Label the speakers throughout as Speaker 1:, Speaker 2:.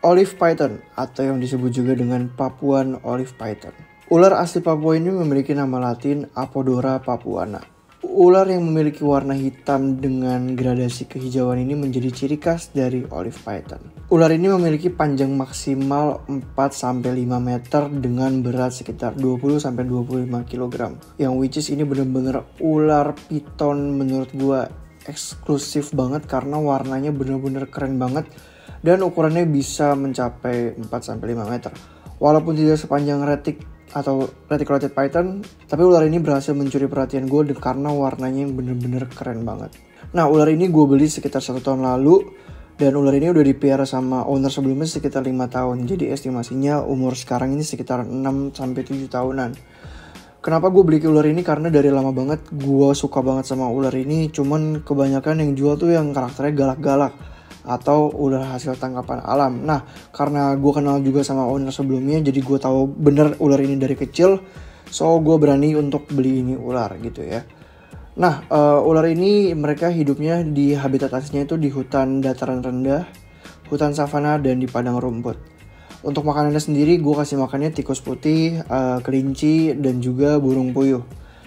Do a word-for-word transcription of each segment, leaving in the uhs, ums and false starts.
Speaker 1: Olive python atau yang disebut juga dengan Papuan olive python. Ular asli Papua ini memiliki nama latin Apodora papuana. Ular yang memiliki warna hitam dengan gradasi kehijauan ini menjadi ciri khas dari olive python. Ular ini memiliki panjang maksimal empat sampai lima meter dengan berat sekitar dua puluh sampai dua puluh lima kilogram. Yang which is ini bener-bener ular piton menurut gua eksklusif banget karena warnanya bener-bener keren banget dan ukurannya bisa mencapai empat sampai lima meter. Walaupun tidak sepanjang retic atau reticulated python, tapi ular ini berhasil mencuri perhatian gue karena warnanya yang bener-bener keren banget. Nah, ular ini gue beli sekitar satu tahun lalu dan ular ini udah dipelihara sama owner sebelumnya sekitar lima tahun. Jadi estimasinya umur sekarang ini sekitar enam sampai tujuh tahunan. Kenapa gue beli ular ini? Karena dari lama banget gue suka banget sama ular ini, cuman kebanyakan yang jual tuh yang karakternya galak-galak atau ular hasil tangkapan alam. Nah, karena gue kenal juga sama owner sebelumnya, jadi gue tahu bener ular ini dari kecil, so gue berani untuk beli ini ular gitu ya. Nah, uh, ular ini mereka hidupnya di habitat aslinya itu di hutan dataran rendah, hutan savana, dan di padang rumput. Untuk makanannya sendiri, gue kasih makannya tikus putih, uh, kelinci, dan juga burung puyuh.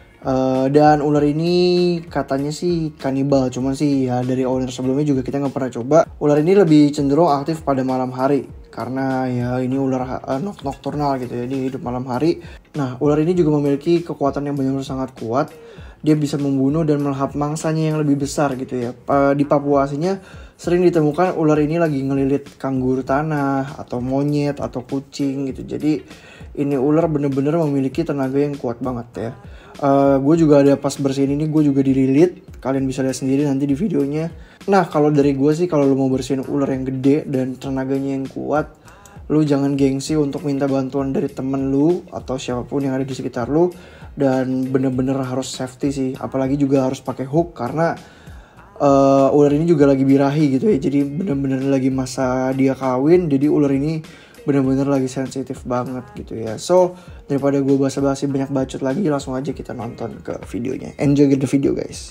Speaker 1: Uh, dan ular ini katanya sih kanibal, cuman sih ya dari owner sebelumnya juga kita nggak pernah coba. Ular ini lebih cenderung aktif pada malam hari karena ya ini ular uh, nokturnal gitu ya, dia hidup malam hari. Nah, ular ini juga memiliki kekuatan yang benar-benar sangat kuat. Dia bisa membunuh dan melahap mangsanya yang lebih besar gitu ya. Uh, di Papua aslinya sering ditemukan ular ini lagi ngelilit kanguru tanah atau monyet atau kucing gitu. Jadi ini ular bener-bener memiliki tenaga yang kuat banget ya. Uh, gue juga ada pas bersihin ini gue juga dililit, kalian bisa lihat sendiri nanti di videonya. Nah, kalau dari gue sih kalau lu mau bersihin ular yang gede dan tenaganya yang kuat, lu jangan gengsi untuk minta bantuan dari temen lu atau siapapun yang ada di sekitar lu, dan bener-bener harus safety sih, apalagi juga harus pakai hook karena uh, ular ini juga lagi birahi gitu ya. Jadi bener-bener lagi masa dia kawin, jadi ular ini bener-bener lagi sensitif banget gitu ya. So, daripada gue basa-basi banyak bacot lagi, langsung aja kita nonton ke videonya. Enjoy the video guys.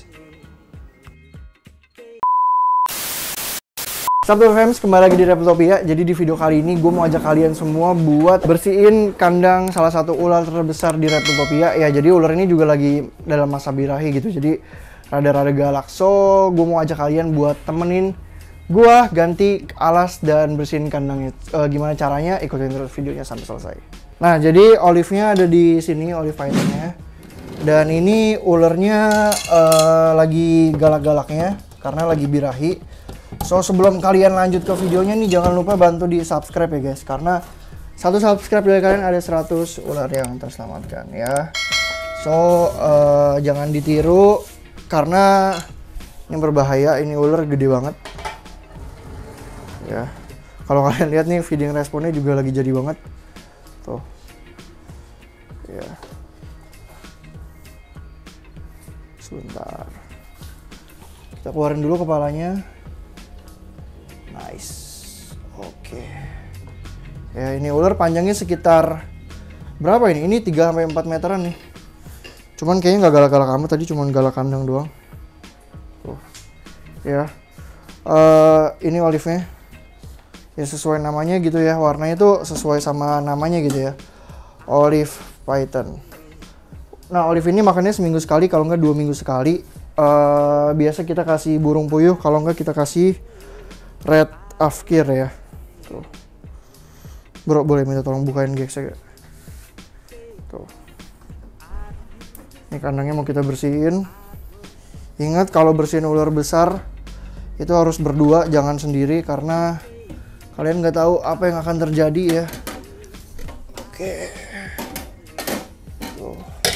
Speaker 1: Sahabat Fams, kembali lagi di Reptilopia. Jadi di video kali ini gue mau ajak kalian semua buat bersihin kandang salah satu ular terbesar di Reptilopia. Ya, jadi ular ini juga lagi dalam masa birahi gitu, jadi rada-rada galak. So, gue mau ajak kalian buat temenin gua ganti alas dan bersihin kandangnya. E, gimana caranya? Ikutin terus videonya sampai selesai. Nah, jadi olive-nya ada di sini, olive python-nya. Dan ini ularnya e, lagi galak-galaknya karena lagi birahi. So, sebelum kalian lanjut ke videonya nih, jangan lupa bantu di subscribe ya guys, karena satu subscribe dari kalian ada seratus ular yang terselamatkan ya. So, e, jangan ditiru karena yang berbahaya. Ini ular gede banget. Ya, kalau kalian lihat nih feeding responnya juga lagi jadi banget tuh ya. Sebentar, kita keluarin dulu kepalanya. Nice, oke ya. Ini ular panjangnya sekitar berapa ini? Ini tiga sampai empat meteran nih, cuman kayaknya nggak galak-galak amat, tadi cuman galak kandang doang tuh ya. Uh, ini olive-nya ya sesuai namanya gitu ya, warnanya tuh sesuai sama namanya gitu ya, olive python. Nah, olive ini makannya seminggu sekali, kalau nggak dua minggu sekali. Uh, biasa kita kasih burung puyuh, kalau nggak kita kasih red afkir ya. Tuh. Bro, boleh minta tolong bukain geksnya gak? Tuh. Ini kandangnya mau kita bersihin. Ingat, kalau bersihin ular besar itu harus berdua, jangan sendiri, karena kalian nggak tahu apa yang akan terjadi ya. Oke. Tuh.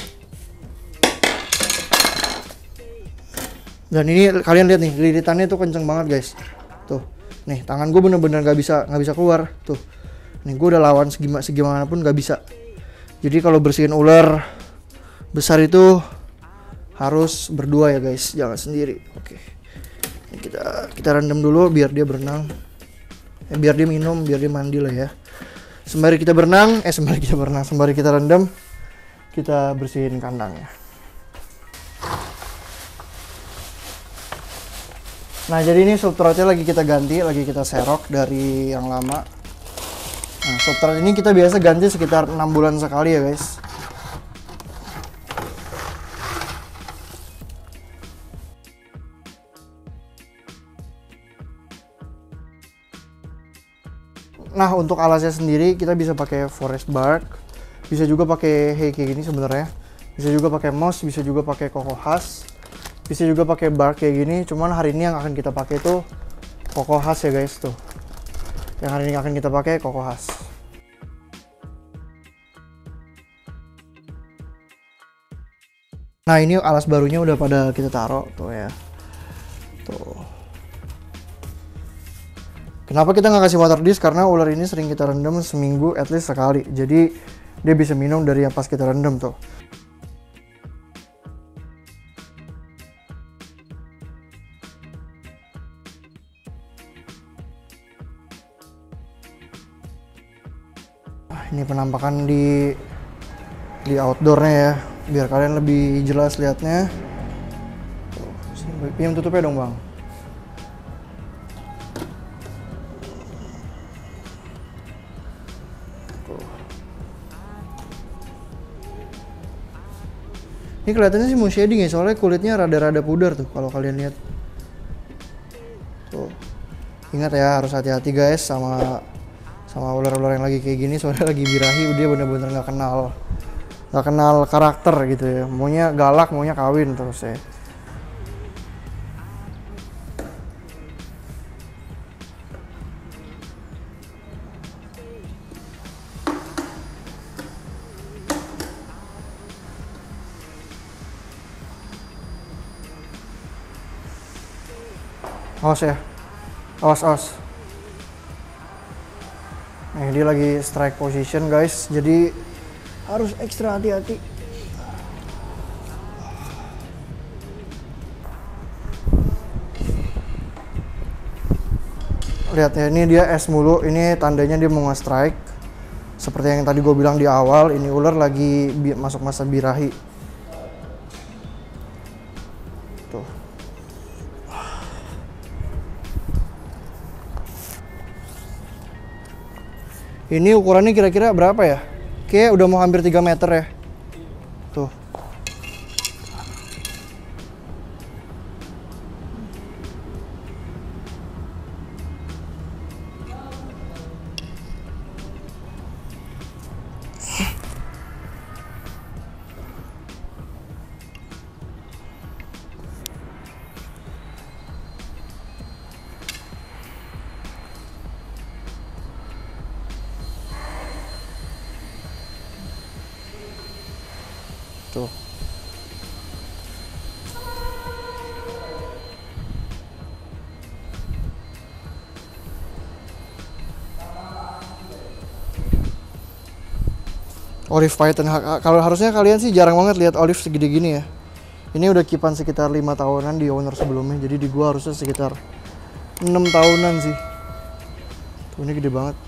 Speaker 1: Dan ini kalian lihat nih, lilitannya tuh kenceng banget guys. Tuh, nih tangan gue bener-bener nggak bisa nggak bisa keluar. Tuh, nih gue udah lawan segimana segimana pun nggak bisa. Jadi kalau bersihin ular besar itu harus berdua ya guys, jangan sendiri. Oke. Ini kita kita rendam dulu biar dia berenang. Ya, biar dia minum, biar dia mandi lah ya. Sembari kita berenang, eh sembari kita berenang, sembari kita rendam, kita bersihin kandangnya. Nah, jadi ini substratnya lagi kita ganti, lagi kita serok dari yang lama. Nah, substrat ini kita biasa ganti sekitar enam bulan sekali ya guys. Nah, untuk alasnya sendiri kita bisa pakai forest bark, bisa juga pakai hay kayak gini sebenarnya, bisa juga pakai moss, bisa juga pakai cocoa husk, bisa juga pakai bark kayak gini. Cuman hari ini yang akan kita pakai itu cocoa husk ya guys tuh. Yang hari ini akan kita pakai cocoa husk. Nah, ini alas barunya udah pada kita taruh tuh ya. Tuh. Kenapa kita nggak kasih water dish? Karena ular ini sering kita rendam seminggu at least sekali. Jadi dia bisa minum dari yang pas kita rendam tuh. Nah, ini penampakan di di outdoornya ya, biar kalian lebih jelas lihatnya. Pinjam tutupnya dong bang. Ini kelihatannya sih mau shading ya, soalnya kulitnya rada-rada pudar tuh kalau kalian lihat. Tuh. Ingat ya, harus hati-hati guys sama sama ular-ular yang lagi kayak gini, soalnya lagi birahi dia bener-bener nggak kenal nggak kenal karakter gitu ya. Maunya galak, maunya kawin terus ya. Awas ya, awas awas. Nah, dia lagi strike position guys, jadi harus ekstra hati-hati. Lihat ya, ini dia es mulu, ini tandanya dia mau nge-strike. Seperti yang tadi gue bilang di awal, ini ular lagi masuk masa birahi. Tuh. Ini ukurannya kira-kira berapa ya? Kayak udah mau hampir tiga meter ya. Tuh. Tuh. Olive python, kalau harusnya kalian sih jarang banget lihat olive segede gini ya. Ini udah kipan sekitar lima tahunan di owner sebelumnya, jadi di gua harusnya sekitar enam tahunan sih. Tuh, ini gede banget.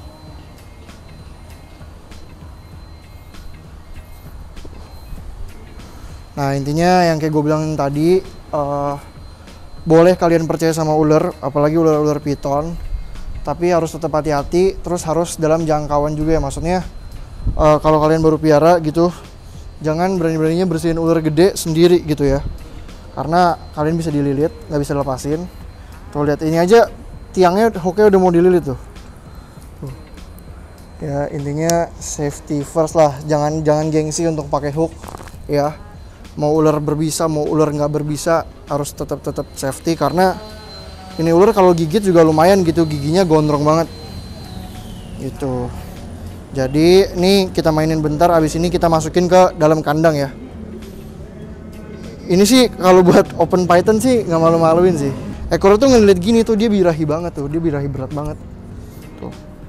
Speaker 1: Nah, intinya yang kayak gue bilang tadi, uh, boleh kalian percaya sama ular, apalagi ular-ular piton, tapi harus tetap hati-hati, terus harus dalam jangkauan juga ya. Maksudnya uh, kalau kalian baru piara gitu, jangan berani-beraninya bersihin ular gede sendiri gitu ya, karena kalian bisa dililit, nggak bisa lepasin. Tuh lihat ini aja, tiangnya hooknya udah mau dililit tuh. Tuh. Ya intinya safety first lah, jangan jangan gengsi untuk pakai hook ya. Mau ular berbisa, mau ular nggak berbisa, harus tetap tetap safety, karena ini ular kalau gigit juga lumayan gitu, giginya gondrong banget gitu. Jadi ini kita mainin bentar, abis ini kita masukin ke dalam kandang ya. Ini sih kalau buat open python sih nggak malu-maluin sih. Ekor tuh ngeliat gini tuh dia birahi banget tuh, dia birahi berat banget tuh.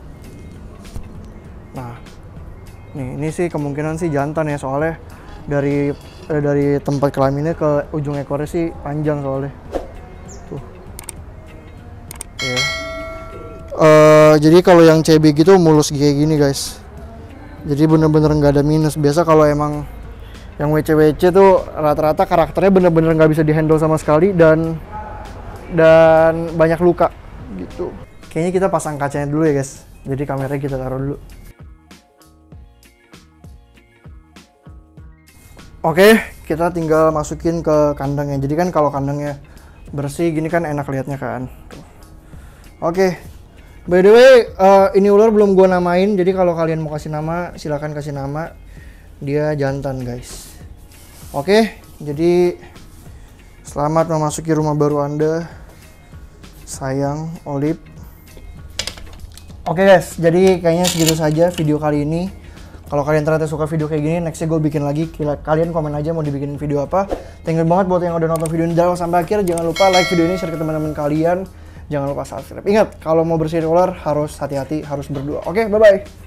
Speaker 1: Nah, nih ini sih kemungkinan sih jantan ya, soalnya dari eh, dari tempat kelaminnya ke ujung ekornya sih panjang soalnya tuh ya. Uh, jadi kalau yang C B gitu mulus kayak gini guys, jadi bener-bener nggak ada minus. Biasa kalau emang yang W C W C tuh rata-rata karakternya bener-bener nggak bisa dihandle sama sekali dan dan banyak luka gitu. Kayaknya kita pasang kacanya dulu ya guys. Jadi kameranya kita taruh dulu. Oke, kita tinggal masukin ke kandangnya. Jadi kan kalau kandangnya bersih gini kan enak liatnya kan. Tuh. Oke, by the way uh, ini ular belum gua namain. Jadi kalau kalian mau kasih nama silahkan kasih nama. Dia jantan guys. Oke, jadi selamat memasuki rumah baru Anda, sayang Olive. Oke guys, jadi kayaknya segitu saja video kali ini. Kalau kalian ternyata suka video kayak gini, nextnya gue bikin lagi. Kalian komen aja mau dibikin video apa. Thank you banget buat yang udah nonton video ini dari awal sampai akhir. Jangan lupa like video ini, share ke teman-teman kalian. Jangan lupa subscribe. Ingat, kalau mau bersihin ular harus hati-hati, harus berdua. Oke, bye-bye.